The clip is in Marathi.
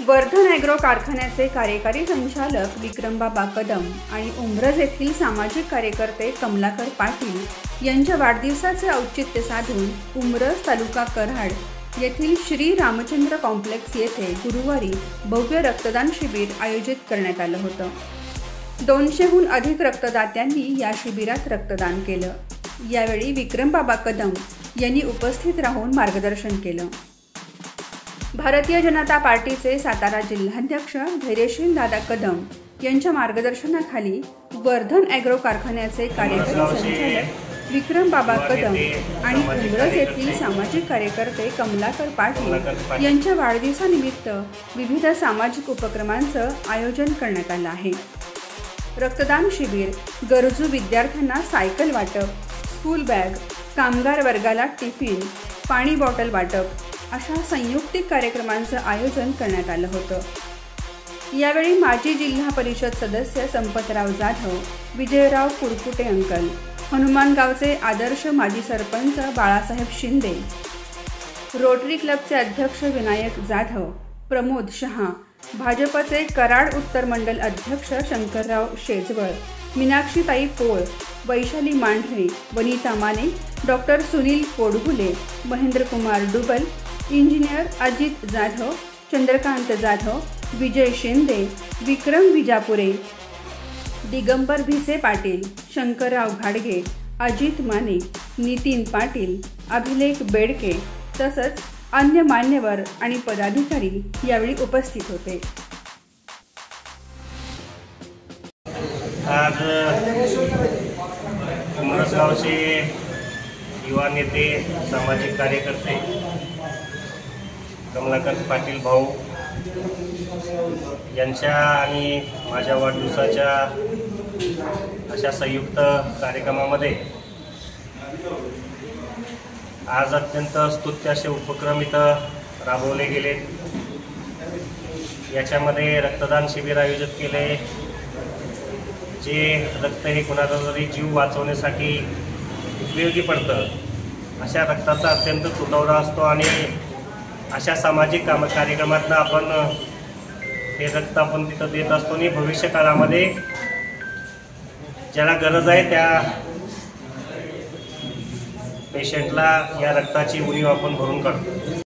वर्धन ॲग्रो कारखान्याचे कार्यकारी संचालक विक्रमबाबा कदम आणि उंब्रज येथील सामाजिक कार्यकर्ते कमलाकर पाटील यांच्या वाढदिवसाचे औचित्य साधून उंब्रज तालुका कराड येथील श्री रामचंद्र कॉम्प्लेक्स येथे गुरुवारी भव्य रक्तदान शिबिर आयोजित करण्यात आलं होतं। 200हून अधिक रक्तदात्यांनी या शिबिरात रक्तदान केलं। यावेळी विक्रमबाबा कदम यांनी उपस्थित राहून मार्गदर्शन केलं। भारतीय जनता पार्टीचे सातारा जिल्हाध्यक्ष धैर्यशील दादा कदम यांच्या मार्गदर्शनाखाली वर्धन ॲग्रो कारखान्याचे कार्यकारी संचालक विक्रमबाबा कदम आणि उंब्रज येथील सामाजिक कार्यकर्ते कमलाकर पाटील यांच्या वाढदिवसानिमित्त विविध सामाजिक उपक्रमांचं आयोजन करण्यात आलं आहे। रक्तदान शिबिर, गरजू विद्यार्थ्यांना सायकल वाटप, स्कूल बॅग, कामगार वर्गाला टिफिन, पाणी बॉटल वाटप अशा संयुक्तिक कार्यक्रमांचं आयोजन करण्यात आलं होतं। यावेळी माजी जिल्हा परिषद सदस्य संपतराव जाधव, विजयराव कुरकुटे अंकल, हनुमानगावचे आदर्श माजी सरपंच बाळासाहेब शिंदे, रोटरी क्लबचे अध्यक्ष विनायक जाधव, प्रमोद शहा, भाजपचे कराड उत्तर मंडल अध्यक्ष शंकरराव शेजवळ, मीनाक्षीताई पोळ, वैशाली मांढरे, वनिता माने, डॉक्टर सुनील कोडगुले, महेंद्रकुमार डुबल, इंजिनियर अजित जाधव, चंद्रकांत जाधव, विजय शिंदे, विक्रम विजापुरे, दिगंबर भिसे पाटील, शंकरराव घाडगे, अजित माने, नितीन पाटील, अभिलेख बेडके तसंच अन्य मान्यवर आणि पदाधिकारी यावेळी उपस्थित होते। आज उंब्रजगावचे युवा नेते, सामाजिक कार्यकर्ते कमलाकर पाटील भाऊ यांच्या आणि माझ्या वाढदिवसाच्या अशा संयुक्त कार्यक्रमामध्ये आज अत्यंत स्तुत्य असे उपक्रम इथं राबवले गेले। याच्यामध्ये रक्तदान शिबिर आयोजित केले। जे रक्त हे कुणाचा तरी जीव वाचवण्यासाठी उपयोगी पडतं, अशा रक्ताचा अत्यंत तुटवडा असतो आणि अशा सामाजिक कार्यक्रमातून आपण हे रक्त आपण तिथं देत असतो आणि भविष्य काळामध्ये ज्याला गरज आहे त्या पेशंटला या रक्ताची उणीव आपण भरून काढतो।